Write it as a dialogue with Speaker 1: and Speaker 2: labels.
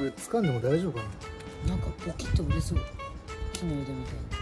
Speaker 1: これ掴んでも大丈夫かな。
Speaker 2: なんかポキッと折れそう、木の枝みたいに。